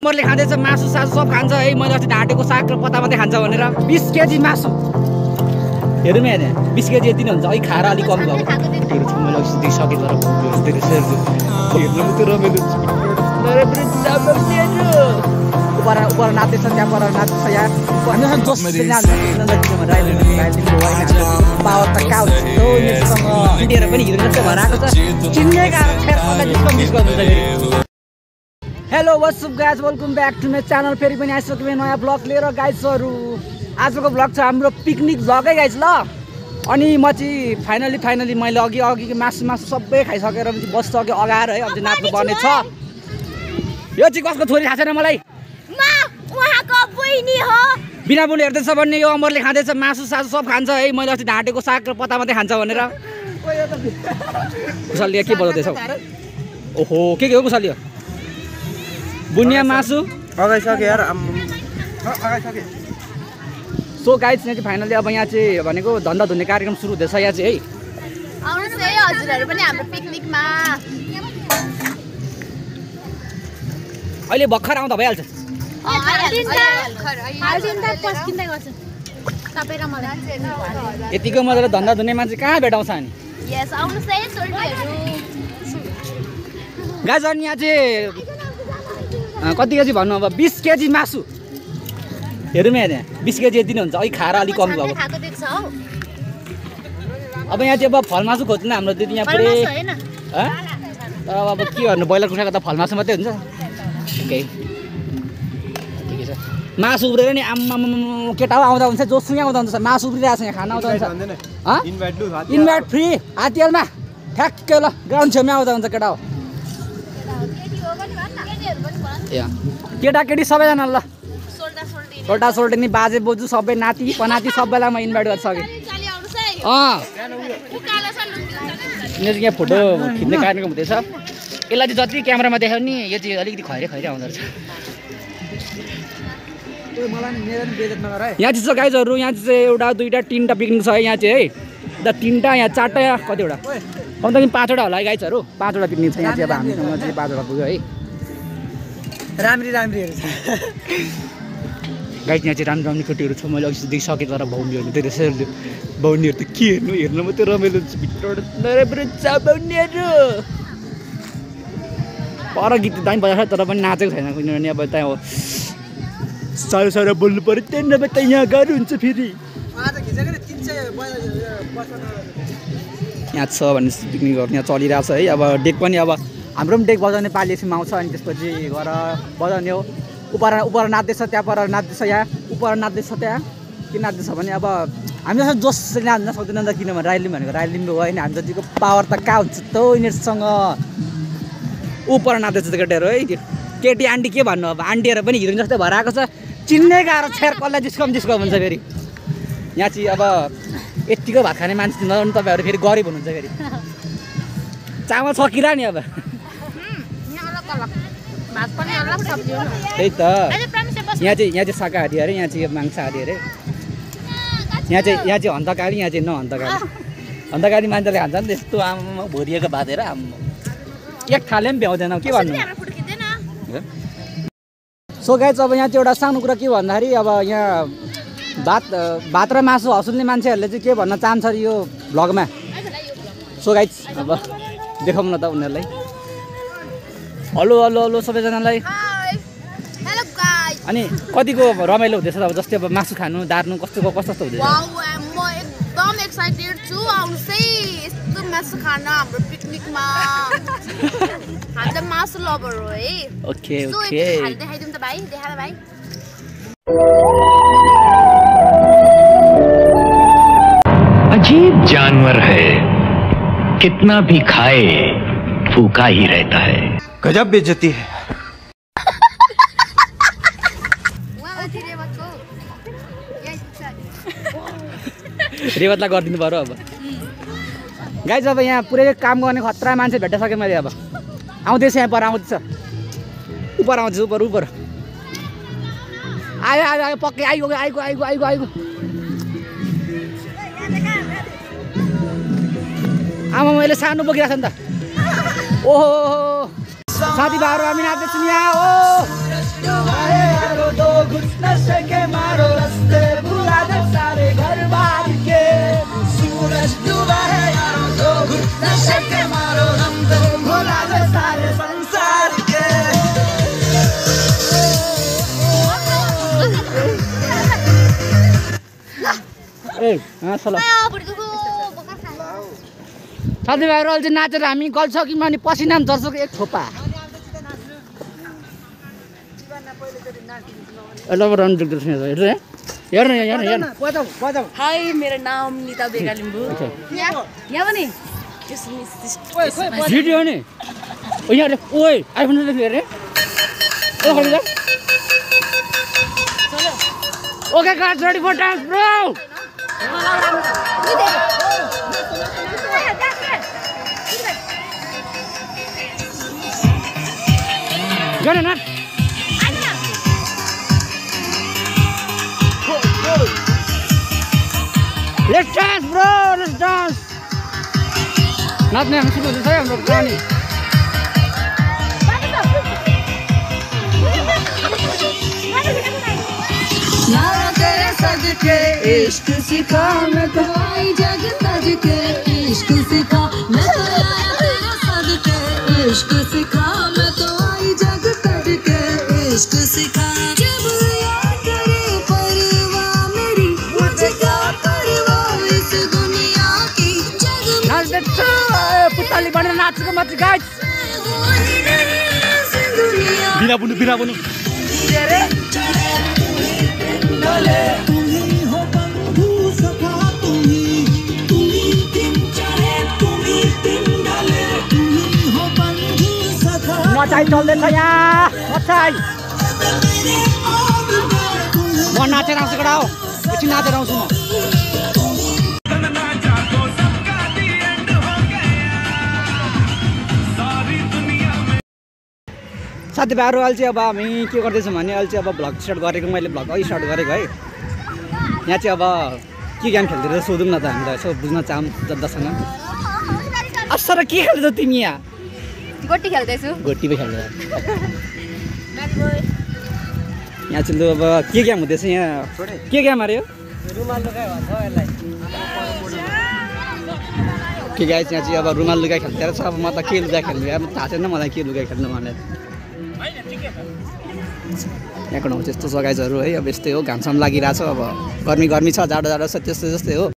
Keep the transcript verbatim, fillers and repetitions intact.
अमरले खाँदैछ मासु सासु सब खान्छ है। मैले अस्ति ढाँटेको साग र पत्ता मात्रै खान्छ भनेर बिस केजी मासु हेरौँ यहाँ बिस केजी यति नै हुन्छ। अलिक खाएर अलिक कम भयो। मैले अस्ति दिइसकेँ तर उपर उपर नाच्दैछ त्यहाँ पर नाच्दैछ यहाँ पावर त काउ इन्डियाहरू पनि हिरो जस्तो भएर आएको छ। चिन्ने hello what's up guys welcome back to my channel. फेरि पनि आइसक्यो नयाँ ब्लग लिएर गाइजहरू। आजको ब्लग छ हाम्रो पिकनिक ब्लगै गाइज ल। अनि म चाहिँ फाइनली फाइनली मैले अघि अघि मासु मासु सबै खाइसकेर बसिसक्यो अगाएर है। अब चाहिँ नाच्नु पर्ने छ। यो चाहिँ कसको छोरी थाहा छैन मलाई। बिना बुन हेर्दैछ भन्ने यो अमरले खाँदैछ मासु सासु सब खान्छ है। मैले अस्ति ढाँटेको साग र पत्ता मात्रै खान्छ भनेर कुशलले के बजाउँदैछ? ओहो के के हो कुशलले? बुनिया मासु अगाइसक्यो यार। सो गाइज यहाँ चाहिँ फाइनली अब यहाँ चाहिँ भनेको धन्दा धुने कार्यक्रम सुरु हुँदैछ यहाँ चाहिँ है। आउनुहोस् है हजुरहरू पनि हाम्रो पिकनिकमा। अहिले भर्खर आउँदा भइहाल्छ। यतिको मजाले धन्दा धुने मान्छे कहाँ भेटाउँछ नि? गाइज अनि यहाँ चाहिँ कति केजी भन्नु अब बिस केजी मासु हेरौँ यहाँ बिस केजी यति नै हुन्छ। अलिक खाएर अलिक कम भयो। अब यहाँ चाहिँ अब फल मासु खोज्नु हाम्रो दिदी यहाँ पुरै तर अब के गर्नु ब्रोइलर कुखुराको त फल मासु मात्रै हुन्छ। ठिकै ठिकै छ। मासु उब्रेर नि आम्मा केटा आउँदा हुन्छ जोसुकै आउँदा हुन्छ। मासु उब्रिरहेको छ यहाँ खाना आउँदा हुन्छ। इन्भाइट फ्री हातिहालमा ठ्याक्कै ल ग्राउन्ड छेउमा आउँदा हुन्छ केटा हो। केटा केटी सबैजना ल सोल्टा सोल्टे नि बाजे बोजू सबै नाति पनाति सबैलाई म इन्भाइट गरिसकेँ। अँ यहाँ फोटो खिच्ने कार्यक्रम हुँदैछ। यसलाई चाहिँ जति क्यामेरामा देखायो नि यो चाहिँ अलिकति खैरे खैरे आउँदो रहेछ। यहाँ चाहिँ छ गाइजहरू। यहाँ चाहिँ एउटा दुईवटा तिनवटा पिकनिक छ है यहाँ चाहिँ है। अन्त तिनवटा यहाँ चारवटा कतिवटा कम्ती पाँचवटा होला है गाइजहरू। पाँचवटा पिकनिक छ यहाँ चाहिँ। अब हामीसँग चाहिँ पाँचवटा पुग्यो है। राम्री राम्रीहरू छ गाइज। यहाँ चाहिँ राम्रो राम्रो केटीहरू छ। मैले अघि देखिसकेँ तर बाहुनीहरू त्यो रहेछ। बाहुनीहरू त के हेर्नु हेर्नु मात्रै रमाइलो हुन्छ। भित्रबाट नराम्रो छ बाहुनीहरू। पर गीत दामी बजाएको तर पनि नाचेको छैन किनभने अब त्यहाँ साह्रो साह्रो बोल्नु पऱ्यो। त्यही नभए त यहाँ गाह्रो हुन्छ फेरि। यहाँ छ भने पिकनिकहरू यहाँ चलिरहेको छ है। अब डेक पनि अब हाम्रो पनि डेक बजाउने पालि एकछिन आउँछ। अनि त्यसपछि गएर बजाउने हो। उपर उपर नाच्दैछ त्यहाँ पर नाच्दैछ यहाँ उपर नाच्दैछ त्यहाँ के नाच्दैछ भने अब हामी जस्तो जोस नाच्न सक्दैन नि त। किनभने राइलिम भनेको राइलिम हो होइन। हामी जतिको पावर त कहाँ हुन्छ त यिनीहरूसँग। उपर नाच्दैछ त केटीहरू है। त्यो केटी आन्टी के भन्नु अब आन्टीहरू पनि हिरोइन जस्तै भएर आएको छ। चिन्ने गाह्रो छेर कसलाई जिस्कम जिस्कम हुन्छ फेरि। यहाँ चाहिँ अब यतिको भात खाने मान्छे नहुनु तपाईँहरू फेरि गरिब हुनुहुन्छ फेरि। चामल सकिरह नि अब त्यही त। यहाँ चाहिँ यहाँ चाहिँ शाकाहारी अरे यहाँ चाहिँ मांसाहारी अरे। यहाँ चाहिँ यहाँ चाहिँ हन्तकारी यहाँ चाहिँ नहन्तकारी। हन्तकारी मान्छेले खान्छ नि त्यस्तो आमा भोरिएको भात हेर आम्मा एक थाले पनि भ्याउँदैन के भन्नु। सो गाइज अब यहाँ चाहिँ एउटा सानो कुरा के भन्दाखेरि अब यहाँ भात भात र मासु हँसुल्ने मान्छेहरूले चाहिँ के भन्न चाहन्छ यो भ्लगमा। सो गाइज अब देखाउँ न त उनीहरूलाई। हेलो हेलो हेलो सबैजनालाई। अनि कतिको रमाइलो हुँदैछ अब जस्तै अब मासु खानु दार्नु कस्तो कस्तो कस्तो हुँदैछ? म एकदम एक्साइटेड छु। आउनुहोस् है यस्तो मासु खान हाम्रो पिकनिकमा। हामी त मासु लभर हो है। ओके ओके देखाइदिउँ त भाइ। देखा भाइ। अजीब जानवर है कितना भी खाए फूका ही रहता है। गजब बेइज्जती है। रेवतलाई गरिदिनु पर्यो अब। गाइज अब यहाँ पुरै काम गर्ने खतरा मान्छे भेटिसकेँ मैले। अब आउँदैछ यहाँ पर आउँदैछ उपर आउँदैछ उपर उपर आयो आयो आयो पक्कै आइगयो आइगयो आइगयो आइगयो आइगयो। आमा मैले सानो बोकिरहेको छ नि त। ओहो साथीभाइहरू हामी नाच्दैछौँ यहाँ हो। ए हाँस ल साथीभाइहरू अहिले चाहिँ नाचेर हामी गल्छौँ अनि पसिना पनि झर्छ एक थोपा ल रन देख्दैछ हेर्नु हेर्नु हेर्नु हेर्नु हाई मेरो नाम निता बेगा लिम्बू यहाँ पनि भिडियो नि ओ यहाँ ओए आइफोन लेख्नु हेरे ओ खडा okay guys ready for dance bro Gonna not. Let's dance, bro. Let's dance. Not me. I'm supposed to say I'm not running. यारा तेरे सदके इश्क सिखा मैं तो आई जग तज के इश्क सिखा मैं तो आया तेरे सदके इश्क सिखा मैं तो आई जग तज के इश्क सिखा जब याद करे परवाह मेरी मुझे क्या परवाह इस दुनिया की जग में नाच दे पुताली बनेर नाचको मात्र गाइस बिना बुनु बिना बुनु नचाइ चल्दैछ यहाँ नचाइ म नाचेर आउँछु कडा हो एकछिन नाचेर आउँछु म साथीभाइहरू अहिले चाहिँ अब हामी के गर्दैछौँ भने अहिले चाहिँ अब भ्लग स्टार्ट गरेको मैले भ्लग अघि स्टार्ट गरेको है यहाँ चाहिँ अब के गेम खेल्दै रहेछ सोधौँ न त हामीलाई यसो बुझ्न चाहौँ जतासँग असर के खेल्दैछौ तिमी यहाँ गोटी खेल्दैछु गोटी पो खेल्दै यहाँ चाहिँ लु अब के गेम हुँदैछ यहाँ के गेम अरे रुमाल लुगाइ भन्छ यसलाई के गाइस यहाँ चाहिँ अब रुमाल लुगा खेल्दै रहेछ अब म त के लुगा खेल्नु अब थाहा छैन मलाई के लुगा खेल्नु मलाई यहाँको ठाउँ त्यस्तो छ गाइजहरू है अब यस्तै हो घामसाम लागिरहेछ अब गर्मी गर्मी छ जाडो जाडो छ त्यस्तै जस्तै हो